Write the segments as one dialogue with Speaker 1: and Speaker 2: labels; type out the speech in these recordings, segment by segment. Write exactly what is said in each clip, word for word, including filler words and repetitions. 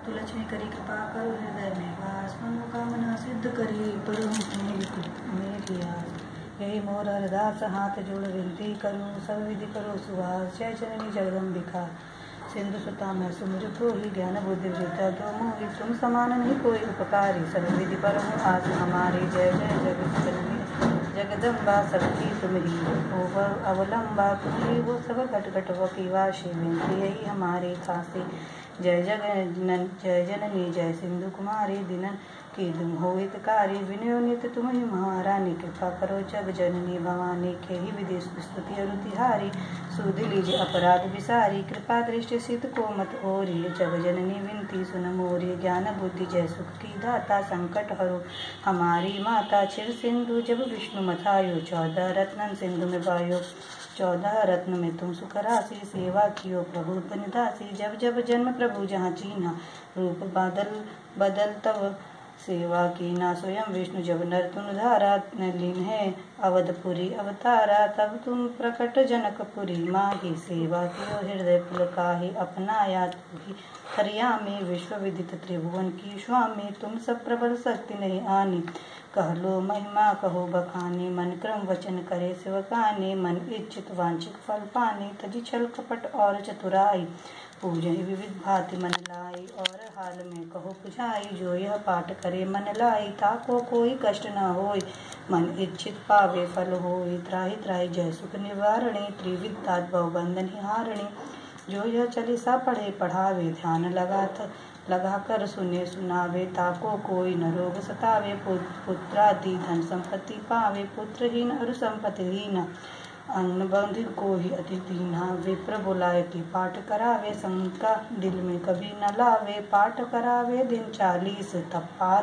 Speaker 1: मातु लक्ष्मी करी कृपा करो हृदय में वास, मनोकामना सिद्ध करी परम मेरी आस। यही मोर अरदास हाथ जोड़ विनती करूँ, सब विधि करो सुहास। जय जननी जगदम्बिका सिंधु सुता मैं सुमिर को ही ज्ञान बुद्धि वृता दो मोहि तुम समान नहीं कोई उपकारी, सब विधि परम आस हमारी। जय जय जगत जननी जगदम्बा सबकी तुम ही हो अवलंबा, तुम ही हो सब घट घट वो पीवाशी विनती यही हमारी खासी। जय जगन जय जननी जय सिंधु कुमारी, दिनन की तुम हो हितकारी, विनयो नित तुम ही महारानी। कृपा करो जग जननी भवानी, के ही विदेश स्तुति अरु तिहारी। सुध लीजिए अपराध विसारी, कृपा दृष्टि सिद्ध को मत ओरी। जग जननी विनती सुन मोरी, ज्ञान बुद्धि जय सुख की दाता। संकट हरो हमारी माता, क्षीर सिंधु जब विष्णु मथायो। चौदह रत्न सिंधु में वायो, चौदह रत्न में तुम सुख राशि। सेवा कियो प्रभु बनिदासी, जब जब जन्म प्रभु जहाँ चीन्हा। रूप बदल बदल तब सेवा की ना, स्वयं विष्णु जब नर तुम धारा। लीन है अवधपुरी अवतारा, तब तुम प्रकट जनकपुरी। माही सेवा कियो हृदय पुलकाही, अपनाया तू ही हरिया में। विश्व विदित त्रिभुवन की स्वामी, तुम सब प्रबल शक्ति नहीं आनी। कह लो महिमा कहो बखानी, मन क्रम वचन करे शिवकानी। मन इच्छित वांछित फल पानी, तजी छल कपट और चतुराई। पूजन विविध भांति मन लाई, और हाल में कहो पुझाई। जो यह पाठ करे मन लाई, ताको कोई कष्ट न होय। मन इच्छित पावे फल होय, त्राहि त्राहि जय सुख निवारणी। त्रिविध तात भव बंधन हारणी, जो यह चालीसा पढ़े पढ़ावे। ध्यान लगा लगा कर सुने सुनावे, ताको कोई न रोग सतावे। पुत्रादि धन संपत्ति पावे, पुत्रहीन और संपत्तिहीन। अन्न बंधु को ही अति दीना, विप्र बुलाए की पाठ करावे। शंका दिल में कभी न लावे, पाठ करावे दिन चालीस। तब पार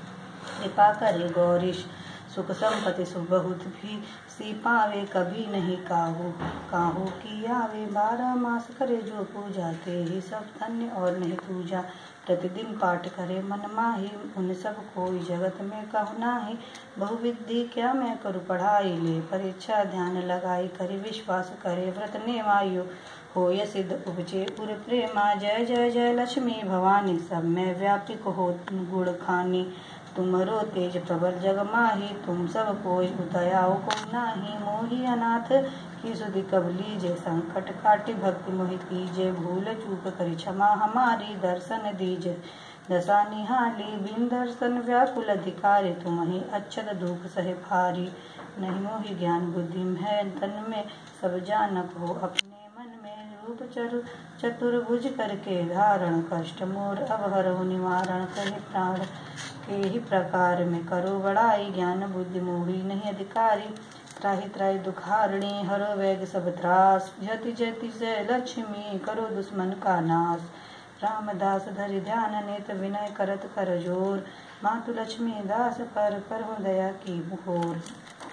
Speaker 1: कृपा करे गौरीश, सुख संपत्ति सुख बहुत भी सी पावे। कभी नहीं काहू काहू की आवे, बारह मास करे जो पूजा। ते ही सब धन्य और नहीं पूजा, प्रतिदिन पाठ करे मन माही। उन सब कोई जगत में कहु नाही, बहुविधि क्या मैं करूँ पढ़ाई। ले परीक्षा ध्यान लगाई, करे विश्वास करे व्रत नेवायु। होय सिद्ध उपजे उर प्रेमा, जय जय जय लक्ष्मी भवानी। सब में व्यापिक हो गुण खानी, तुमरो तेज प्रबल जग माही। तुम सब कोई उतयाओ को नाही, मोहि अनाथ की सुधि कब लीजे। संकट काटि भक्ति मोहि कीजे, भूल चूक करि क्षमा हमारी। दर्शन दीजे दशा निहाली, बिन दर्शन व्याकुल अधिकारी। तुम ही अच्छत दुख सहे भारी, नहीं मोहि ज्ञान बुद्धि है तन में। सब जानक हो अपने मन में, रूप चरु चतुर्भुज करके धारण। कष्ट मोर अब हरहु निवारण, कहे प्राण के ही प्रकार में करो बड़ाई। ज्ञान बुद्धि मोहि नहीं अधिकारी, त्राहि त्राहि दुखारणी। हरो वेग सब त्रास, जति जति जय लक्ष्मी। करो दुश्मन का नाश, रामदास धरि ध्यान। नेत विनय करत कर जोर, मातु लक्ष्मी दास पर करहु दया की बुहोर।